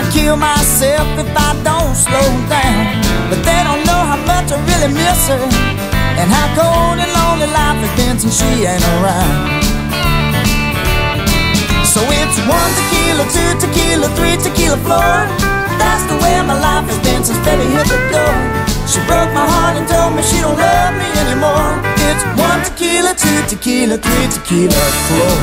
kill myself if I don't slow down. But they don't know how much I really miss her, and how cold and lonely life has been since she ain't around. So it's 1 tequila, 2 tequila, 3 tequila floor. That's the way my life has been since baby hit the door. She broke my heart and told me she don't love me anymore. It's 1 tequila, 2 tequila, 3 tequila floor.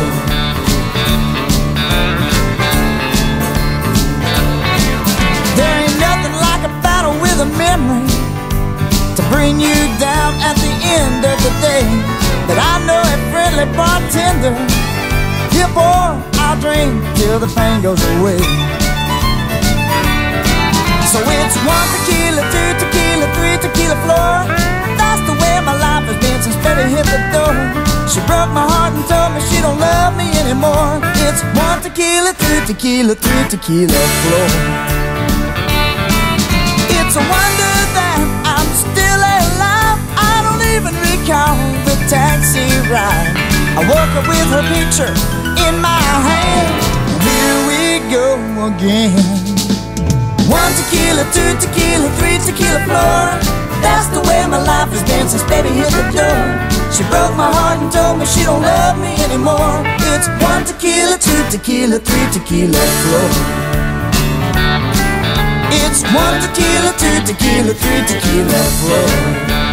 There ain't nothing like a battle with a memory to bring you down at the end of the day. But I know a friendly bartender, he'll pour our drink till the pain goes away. So it's 1 tequila, 2 tequila, 3 tequila floor. That's the way my life has been since baby hit the door. She broke my heart and told me she don't love me anymore. It's 1 tequila, 2 tequila, 3 tequila floor. It's a wonder that I'm still alive. I don't even recall the taxi ride. I woke up with her picture in my hand, and here we go again. 1 tequila, 2 tequila, 3 tequila floor. That's the way my life has been since baby hit the door. She broke my heart and told me she don't love me anymore. It's 1 tequila, 2 tequila, 3 tequila floor. It's 1 tequila, 2 tequila, 3 tequila floor.